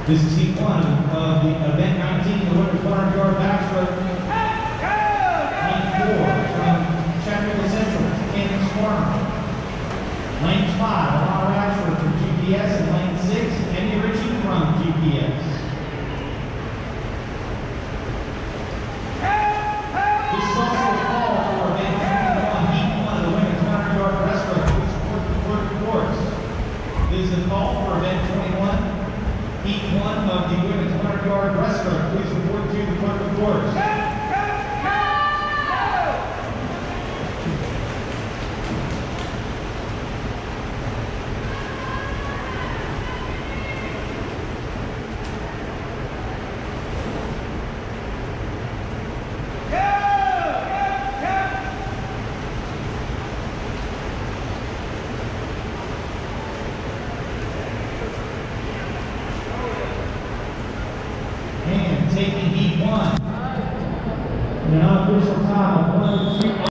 This is heat one of the event 19, the women's 100-yard backstroke. Lane 4 from Sheffield Central, Candace Farmer. Lane 5, Alana Rashford from GPS, and lane 6, Emmy Ritchie from GPS. This is also a call for event 21, heat 1 of the women's 100-yard breaststroke. Please support the clerk course. This is a call for event 21. Heat 1 of the women's 100-yard breaststroke. Please report to the clerk of course. And taking heat 1. Now official time of 1:02.